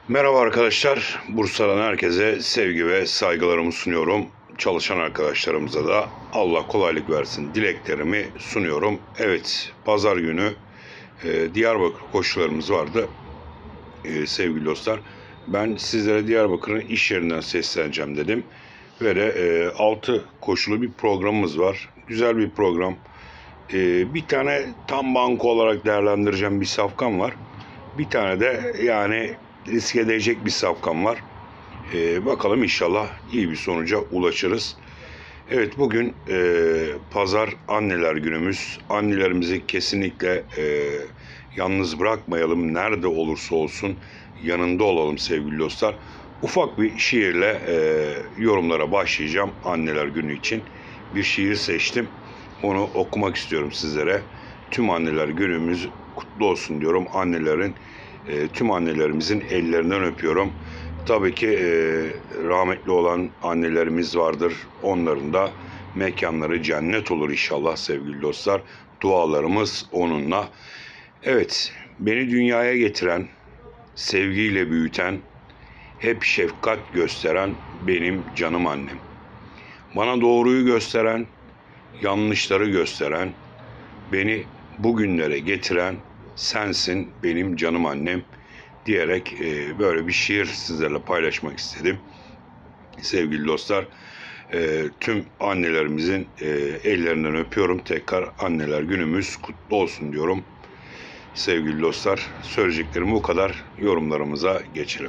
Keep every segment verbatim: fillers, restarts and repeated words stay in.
Merhaba arkadaşlar. Bursa'dan herkese sevgi ve saygılarımı sunuyorum. Çalışan arkadaşlarımıza da Allah kolaylık versin dileklerimi sunuyorum. Evet, pazar günü e, Diyarbakır koşularımız vardı e, sevgili dostlar. Ben sizlere Diyarbakır'ın iş yerinden sesleneceğim dedim. Ve de e, altı koşulu bir programımız var. Güzel bir program. E, bir tane tam banko olarak değerlendireceğim bir safkan var. Bir tane de yani risk edecek bir safkan var. Ee, bakalım inşallah iyi bir sonuca ulaşırız. Evet, bugün e, pazar anneler günümüz. Annelerimizi kesinlikle e, yalnız bırakmayalım. Nerede olursa olsun yanında olalım sevgili dostlar. Ufak bir şiirle e, yorumlara başlayacağım anneler günü için. Bir şiir seçtim. Onu okumak istiyorum sizlere. Tüm anneler günümüz kutlu olsun diyorum. Annelerin, e, tüm annelerimizin ellerinden öpüyorum. Tabii ki e, rahmetli olan annelerimiz vardır. Onların da mekanları cennet olur inşallah sevgili dostlar. Dualarımız onunla. Evet, beni dünyaya getiren, sevgiyle büyüten, hep şefkat gösteren benim canım annem. Bana doğruyu gösteren, yanlışları gösteren, beni bugünlere getiren sensin benim canım annem diyerek e, böyle bir şiir sizlerle paylaşmak istedim. Sevgili dostlar, e, tüm annelerimizin e, ellerinden öpüyorum. Tekrar anneler günümüz kutlu olsun diyorum. Sevgili dostlar, söyleyeceklerim bu kadar. Yorumlarımıza geçelim.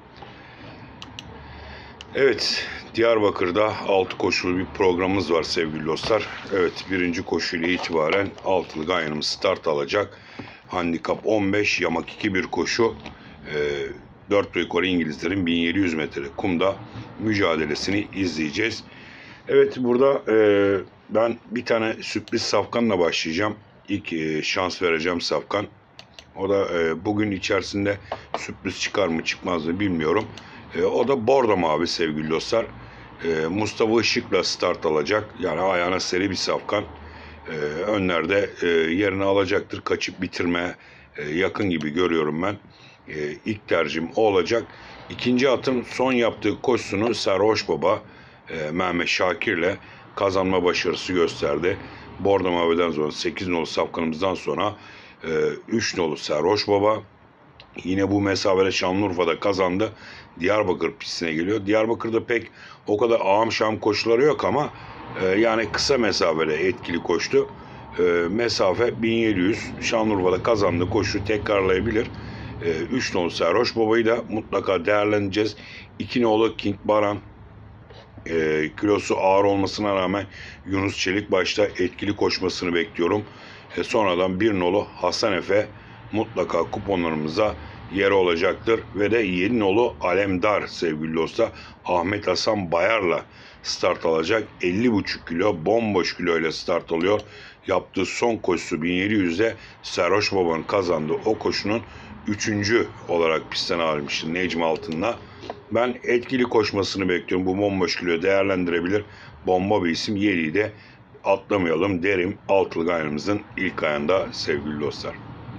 Evet, Diyarbakır'da altı koşulu bir programımız var sevgili dostlar. Evet, birinci koşuyla itibaren altılı ganyanımız start alacak. Handikap on beş, yamak iki bir koşu. E, dört yukarı İngilizlerin bin yedi yüz metre kumda mücadelesini izleyeceğiz. Evet, burada e, ben bir tane sürpriz safkanla başlayacağım. İlk e, şans vereceğim safkan. O da e, bugün içerisinde sürpriz çıkar mı çıkmaz mı bilmiyorum. E, o da bordo mavi sevgili dostlar. E, Mustafa Işık'la start alacak. Yani ayağına seri bir safkan. E, önlerde e, yerini alacaktır. Kaçıp bitirmeye e, yakın gibi görüyorum ben. E, ilk tercihim o olacak. İkinci atım son yaptığı koşusunu Sarhoş Baba e, Mehmet Şakir'le kazanma başarısı gösterdi. Bordo Mavi'den sonra sekiz nolu safkanımızdan sonra e, üç nolu Sarhoş Baba yine bu mesafede Şanlıurfa'da kazandı. Diyarbakır pistine geliyor. Diyarbakır'da pek o kadar ağam şam koşuları yok ama e, yani kısa mesafede etkili koştu. E, mesafe bin yedi yüz. Şanlıurfa'da kazandı. Koşu tekrarlayabilir. E, üç nolu Sarhoş Baba'yı da mutlaka değerlendireceğiz. iki nolu King Baran e, kilosu ağır olmasına rağmen Yunus Çelik başta etkili koşmasını bekliyorum. E, sonradan bir nolu Hasan Efe mutlaka kuponlarımıza yer olacaktır. Ve de yedi nolu Alemdar sevgili dostlar Ahmet Hasan Bayar'la start alacak. elli buçuk kilo bomboş kilo ile start alıyor. Yaptığı son koşusu bin yedi yüzde Sarhoş Baba'nın kazandığı o koşunun üçüncü olarak pistten almıştı Necmi Altın'la. Ben etkili koşmasını bekliyorum. Bu bomboş kilo değerlendirebilir. Bomba bir isim. yediyi de atlamayalım derim. Altılı ganyanımızın ilk ayında sevgili dostlar.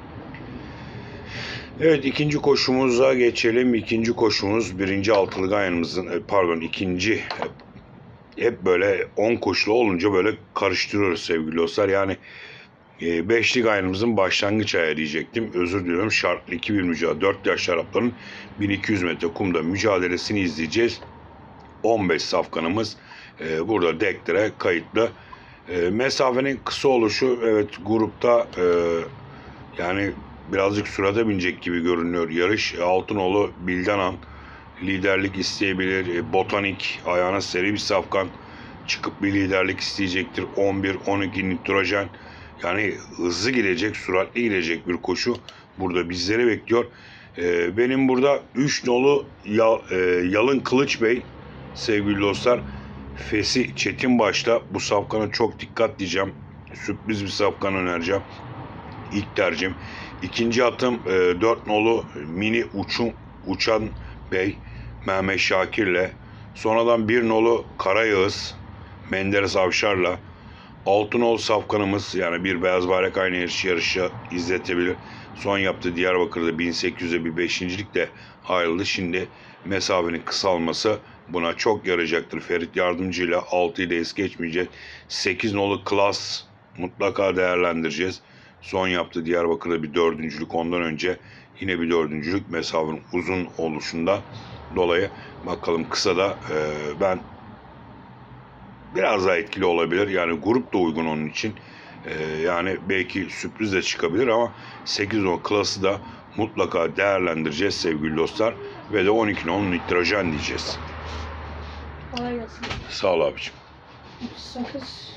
Evet, ikinci koşumuza geçelim. İkinci koşumuz birinci altılı ganyanımızın pardon ikinci hep böyle on koşulu olunca böyle karıştırıyoruz sevgili dostlar. Yani e, beşli ganyanımızın başlangıç ayağı diyecektim. Özür diliyorum. Şartlı iki bir mücadele. dört yaş Arapların bin iki yüz metre kumda mücadelesini izleyeceğiz. on beş safkanımız e, burada deklere kayıtlı. E, mesafenin kısa oluşu evet grupta e, yani birazcık sürate binecek gibi görünüyor yarış. Altınoğlu Bildanan liderlik isteyebilir. E, Botanik ayağına seri bir safkan çıkıp bir liderlik isteyecektir. on bir on iki nitrojen yani hızlı gidecek, süratli gidecek bir koşu burada bizleri bekliyor. E, benim burada üç nolu Yal, e, Yalın Kılıç Bey sevgili dostlar Fesi Çetinbaş'ta bu safkana çok dikkat diyeceğim. Sürpriz bir safkan önereceğim. İlk tercihim. İkinci atım e, dört nolu Mini Uçun, Uçan Bey Mehmet Şakir'le. Sonradan bir nolu Karayağız Menderes Avşar'la. altı nolu safkanımız, yani bir beyaz bayrak aynı yarışı yarışı izletebilir. Son yaptığı Diyarbakır'da bin sekiz yüze bir beşincilikle ayrıldı. Şimdi mesafenin kısalması buna çok yarayacaktır. Ferit Yardımcı ile altıyı da es geçmeyecek. sekiz nolu Klas mutlaka değerlendireceğiz. Son yaptığı Diyarbakır'da bir dördüncülük, ondan önce yine bir dördüncülük, mesafenin uzun oluşunda dolayı bakalım kısa da e, ben biraz daha etkili olabilir. Yani grup da uygun onun için. Ee, yani belki sürpriz de çıkabilir ama sekiz nolu klası da mutlaka değerlendireceğiz sevgili dostlar. Ve de on iki nolu nitrojen diyeceğiz. Kolay gelsin. Sağ ol abiciğim. Sakız.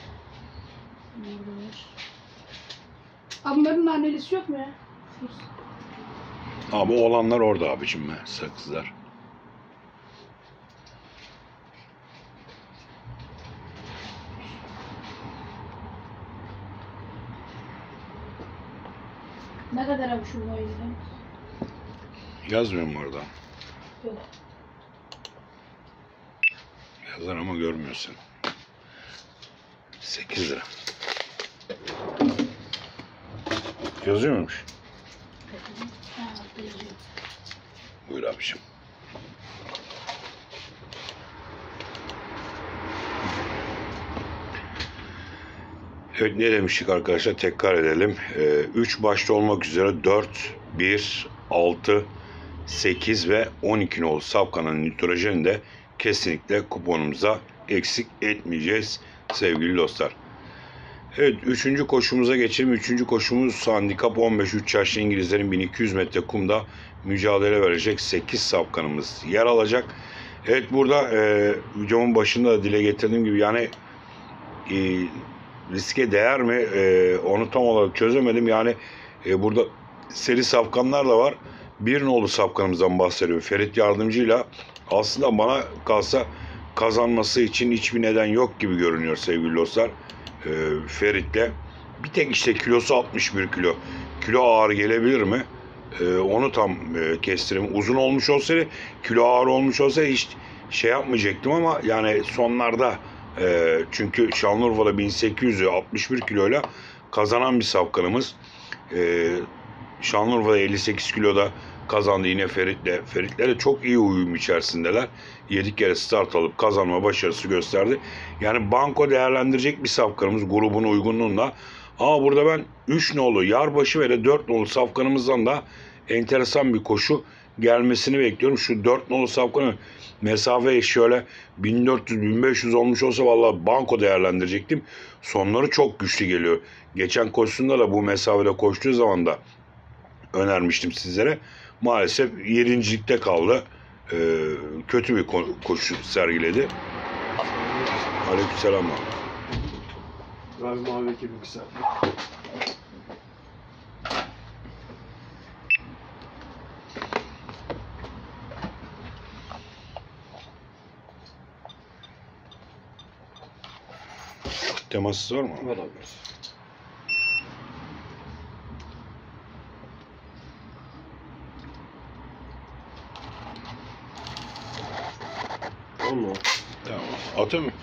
Abi bunların nanelisi yok mu ya? Ama olanlar orada abiciğim be, sakızlar. Ne kadar abi şu boyunca? Yazmıyor mu orada? Yok. Yazar ama görmüyorsun. sekiz lira. Yazıyor muymuş? Ha, yazıyor. Buyur abiciğim. Evet, ne demiştik arkadaşlar, tekrar edelim. üç başta olmak üzere dört, bir, altı, sekiz ve on iki nolu safkanın nitrojeni de kesinlikle kuponumuza eksik etmeyeceğiz sevgili dostlar. Evet, üçüncü koşumuza geçelim. Üçüncü koşumuz handikap on beş, üç yaşlı İngilizlerin bin iki yüz metre kumda mücadele verecek sekiz safkanımız yer alacak. Evet, burada e, videomun başında da dile getirdiğim gibi yani e, riske değer mi e, onu tam olarak çözemedim. Yani e, burada seri safkanlar da var. Bir nolu safkanımızdan bahsediyorum. Ferit Yardımcı'yla aslında bana kalsa kazanması için hiçbir neden yok gibi görünüyor sevgili dostlar. E, Ferit'le bir tek işte kilosu altmış bir kilo. Kilo ağır gelebilir mi? E, onu tam e, kestireyim. Uzun olmuş olsaydı, kilo ağır olmuş olsaydı hiç şey yapmayacaktım ama yani sonlarda e, çünkü Şanlıurfa'da bin sekiz yüz altmış bir kiloyla kazanan bir safkanımız. E, Şanlıurfa'da elli sekiz kiloda kazandı yine Ferit'le. Ferit'le de çok iyi uyum içerisindeler. yedi kere start alıp kazanma başarısı gösterdi. Yani banko değerlendirecek bir safkanımız grubun uygunluğunda. Ama burada ben üç nolu Yarbaşı ve de dört nolu safkanımızdan da enteresan bir koşu gelmesini bekliyorum. Şu dört nolu safkanın mesafe şöyle bin dört yüz bin beş yüz olmuş olsa vallahi banko değerlendirecektim. Sonları çok güçlü geliyor. Geçen koşusunda da bu mesafede koştuğu zaman da önermiştim sizlere. Maalesef yedincilikte kaldı. Ee, kötü bir ko- koşu sergiledi. Aleykümselam abi. Abi mavi ekibim kısa. Temassız var mı? Var abi. On mu? Tamam. Atı mı?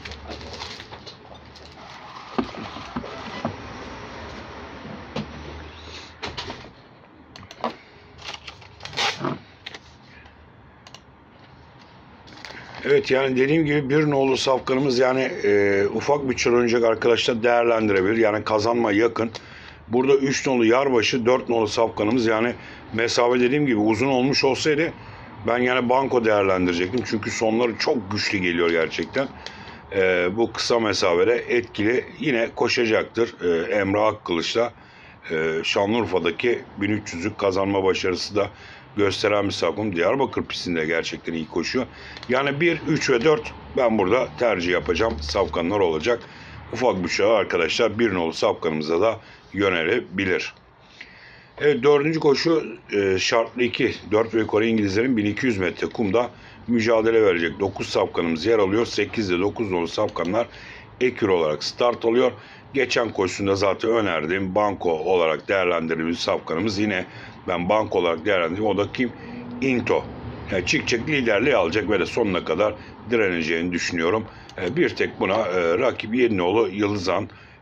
Evet, yani dediğim gibi bir nolu safkanımız yani e, ufak bir oyuncak arkadaşlar değerlendirebilir. Yani kazanma yakın. Burada üç nolu Yarbaşı, dört nolu safkanımız yani mesafe dediğim gibi uzun olmuş olsaydı ben yani banko değerlendirecektim. Çünkü sonları çok güçlü geliyor gerçekten. E, bu kısa mesafede etkili yine koşacaktır. E, Emre Akkılıç'la e, Şanlıurfa'daki bin üç yüzlük kazanma başarısı da gösteren bir safkan. Diyarbakır pistinde gerçekten iyi koşuyor. Yani bir, üç ve dört ben burada tercih yapacağım. Safkanlar olacak. Ufak bir şey arkadaşlar. Bir nolu safkanımıza da yönelebilir. Evet, dördüncü koşu e, şartlı iki. dört ve yukarı İngilizlerin bin iki yüz metre kumda mücadele verecek. dokuz safkanımız yer alıyor. sekiz ile dokuz nolu safkanlar ekür olarak start alıyor. Geçen koşusunda zaten önerdiğim banko olarak değerlendirdiğimiz safkanımız yine ben banko olarak değerlendirdim. O da kim? Into. Yani çıkacak, liderliği alacak ve de sonuna kadar direneceğini düşünüyorum. Bir tek buna e, rakip yedi nolu Yıldızhan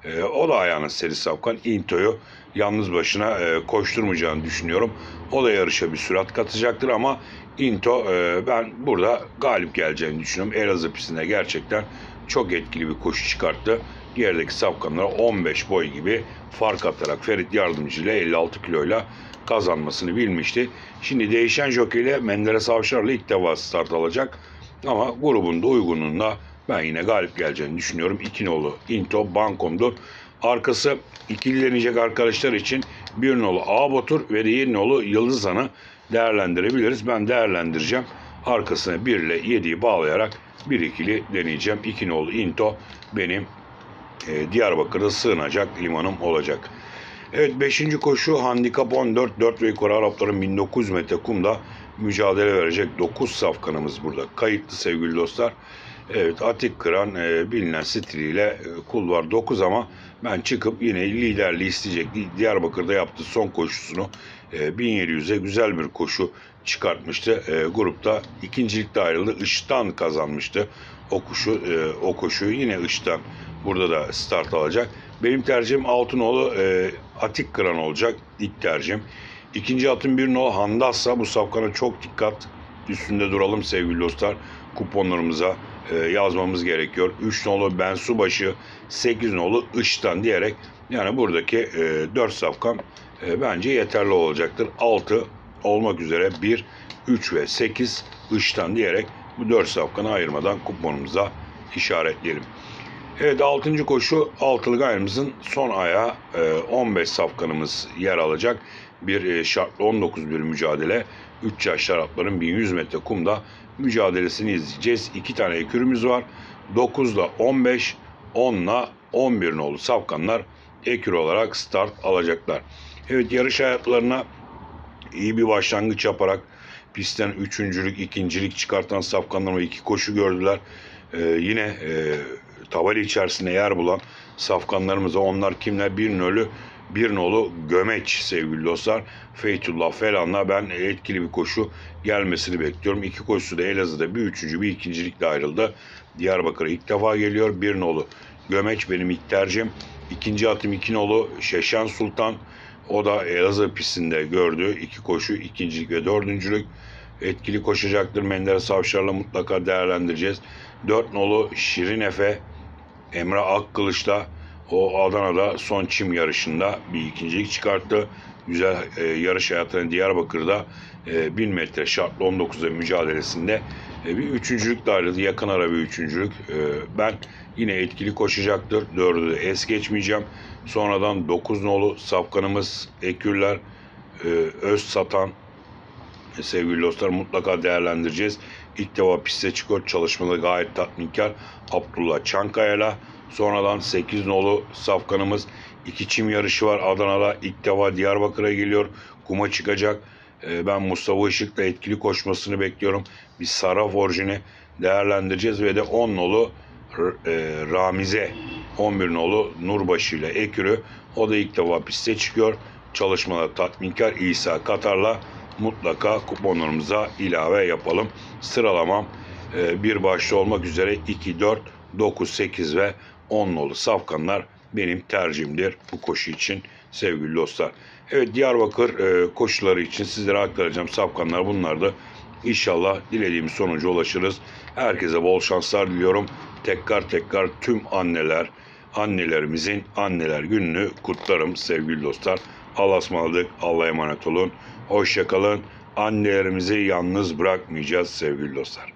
E, o da ayağına seri safkan. Into'yu yalnız başına e, koşturmayacağını düşünüyorum. O da yarışa bir sürat katacaktır ama Into e, ben burada galip geleceğini düşünüyorum. Elazığ pistinde gerçekten çok etkili bir koşu çıkarttı. Gerideki safkanlara on beş boy gibi fark atarak Ferit Yardımcı ile elli altı kiloyla kazanmasını bilmişti. Şimdi değişen jockey ile Menderes Avşar'la ilk defa start alacak. Ama grubun da uygunluğunda ben yine galip geleceğini düşünüyorum. İki nolu Into Bankom'dur. Arkası ikililenecek arkadaşlar için bir nolu Ağbatur ve diğer nolu Yıldızhan'ı değerlendirebiliriz. Ben değerlendireceğim. Arkasına bir ile yediyi bağlayarak bir ikili deneyeceğim. İki nolu Into benim e, Diyarbakır'da sığınacak limanım olacak. Evet, beşinci koşu handikap on dört. dört ve yukarı Arapların bin dokuz yüz metre kumda mücadele verecek dokuz safkanımız burada kayıtlı sevgili dostlar. Evet, Atik Kıran e, bilinen stiliyle e, kulvar dokuz ama ben çıkıp yine liderliği isteyecek. Diyarbakır'da yaptığı son koşusunu e, bin yedi yüze güzel bir koşu çıkartmıştı. E, grupta ikincilikte ayrıldı. Iş'tan kazanmıştı o koşu. E, o koşuyu yine Iş'tan burada da start alacak. Benim tercihim Altınoğlu e, Atik Kıran olacak. İlk tercihim. İkinci atım bir nolu Handassa. Bu safkana çok dikkat üstünde duralım sevgili dostlar. Kuponlarımıza e, yazmamız gerekiyor. üç nolu Bensubaşı, sekiz nolu Iş'tan diyerek yani buradaki e, dört safkan e, bence yeterli olacaktır. altı olmak üzere bir, üç ve sekiz Iş'tan diyerek bu dört safkanı ayırmadan kuponumuza işaretleyelim. Evet, altıncı koşu altılı gayrımızın son ayağı, e, on beş safkanımız yer alacak. Bir e, şartlı on dokuz bir mücadele. üç yaş Arapların bin yüz metre kumda mücadelesini izleyeceğiz. iki tane ekürümüz var. dokuzla on beş, onla on bir nolu safkanlar ekür olarak start alacaklar. Evet, yarış hayatlarına iyi bir başlangıç yaparak pistten üçüncülük, ikincilik çıkartan safkanlar iki koşu gördüler. Ee, yine e, tabela içerisinde yer bulan safkanlarımıza onlar kimler? Bir nolu, bir nolu Gömeç sevgili dostlar. Feytullah Felan'la ben etkili bir koşu gelmesini bekliyorum. İki koşusu da Elazığ'da bir üçüncü bir ikincilikle ayrıldı. Diyarbakır'a ilk defa geliyor. Bir nolu Gömeç benim ilk tercihim. İkinci atım iki nolu Şeşen Sultan. O da Elazığ pistinde gördüğü iki koşu, ikincilik ve dördüncülük etkili koşacaktır. Menderes Avşar'la mutlaka değerlendireceğiz. dört nolu Şirin Efe, Emre Akkılıç'la o Adana'da son çim yarışında bir ikincilik çıkarttı. Güzel e, yarış hayatını Diyarbakır'da e, bin metre şartlı on dokuzda mücadelesinde e, bir üçüncülük de ayrıldı. Yakın ara bir üçüncülük. E, ben yine etkili koşacaktır. dördü de es geçmeyeceğim. Sonradan dokuz nolu safkanımız Ekürler, e, Öz Satan e, sevgili dostlar mutlaka değerlendireceğiz. İlk defa piste çıkıyor. Çalışmaları gayet tatminkar. Abdullah Çankaya'yla. Sonradan sekiz nolu safkanımız iki çim yarışı var Adana'da. İlk defa Diyarbakır'a geliyor. Kuma çıkacak. E, ben Mustafa Işık'la etkili koşmasını bekliyorum. Bir Saraf orijini değerlendireceğiz ve de on nolu e, Ramize, on bir nolu Nurbaşı ile Ekürü. O da ilk defa piste çıkıyor. Çalışmalar tatminkar. İsa Katar'la mutlaka kuponlarımıza ilave yapalım. Sıralamam e, bir başta olmak üzere iki, dört, dokuz, sekiz ve on nolu safkanlar benim tercihimdir bu koşu için sevgili dostlar. Evet, Diyarbakır e, koşuları için sizlere aktaracağım safkanlar bunlardı. İnşallah dilediğimiz sonuca ulaşırız. Herkese bol şanslar diliyorum. Tekrar tekrar tüm anneler, annelerimizin anneler gününü kutlarım sevgili dostlar. Allah'a ısmarladık. Allah'a emanet olun. Hoşça kalın. Annelerimizi yalnız bırakmayacağız sevgili dostlar.